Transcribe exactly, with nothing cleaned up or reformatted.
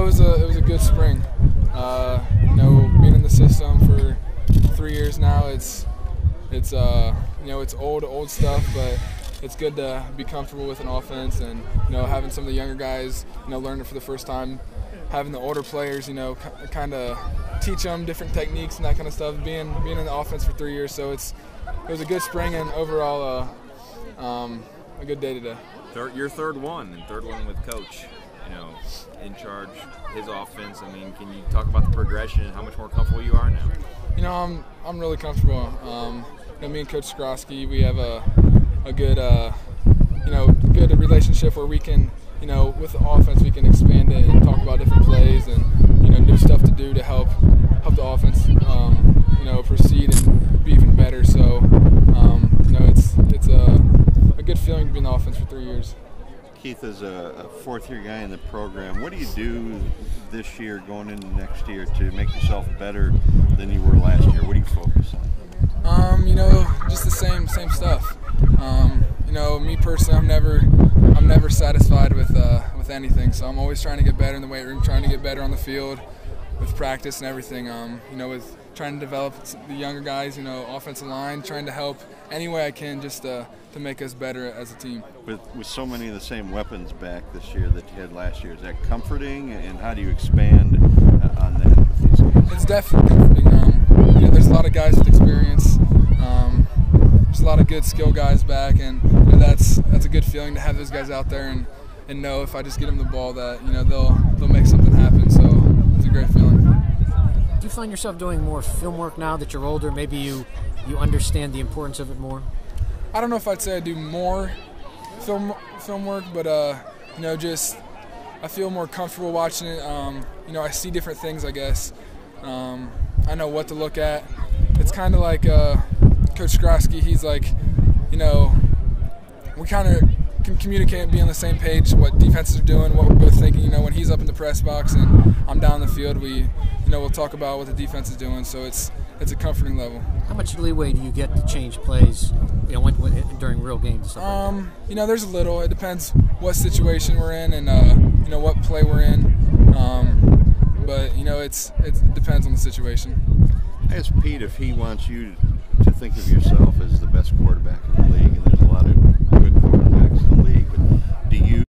it was a it was a good spring. Uh, you know, being in the system for three years now, it's it's uh you know it's old old stuff, but it's good to be comfortable with an offense, and you know having some of the younger guys you know learn it for the first time, having the older players you know kind of teach them different techniques and that kind of stuff. Being being in the offense for three years, so it's it was a good spring and overall uh, um, a good day today. Third, your third one, and third one with Coach. You know, in charge, his offense. I mean, can you talk about the progression and how much more comfortable you are now? You know, I'm I'm really comfortable. Um, you know, me and Coach Skrosky, we have a a good uh, you know good relationship where we can you know with the offense we can expand it and talk about different plays and you know new stuff to do to help help the offense um, you know proceed and be even better. So um, you know it's it's a a good feeling to be in the offense for three years. Keith, as a, a fourth-year guy in the program, what do you do this year going into next year to make yourself better than you were last year? What do you focus on? Um, you know, just the same same stuff. Um, you know, me personally, I'm never I'm never satisfied with uh, with anything. So I'm always trying to get better in the weight room, trying to get better on the field, with practice and everything. Um, you know, with trying to develop the younger guys, you know, offensive line, trying to help any way I can just uh, to make us better as a team. With with so many of the same weapons back this year that you had last year, is that comforting? And how do you expand on that with these guys? It's definitely comforting. Um, you know, there's a lot of guys with experience. Um, there's a lot of good skill guys back, and you know, that's that's a good feeling to have those guys out there and, and know if I just get them the ball that you know they'll they'll make something happen. So it's a great feeling. Do you find yourself doing more film work now that you're older? Maybe you you understand the importance of it more? I don't know if I'd say I do more film film work, but uh, you know, just I feel more comfortable watching it. Um, you know, I see different things, I guess. Um, I know what to look at. It's kind of like uh, Coach Skrosky. He's like, you know, we kind of can communicate and be on the same page. What defenses are doing, what we're both thinking. You know, when he's up in the press box and I'm down the field, we, you know, we'll talk about what the defense is doing. So it's it's a comforting level. How much leeway do you get to change plays, you know, when, when, during real games and stuff Um, like that? You know, there's a little. It depends what situation we're in and uh, you know what play we're in. Um, but you know, it's, it's it depends on the situation. I asked Pete if he wants you to think of yourself as the best quarterback in the league, and there's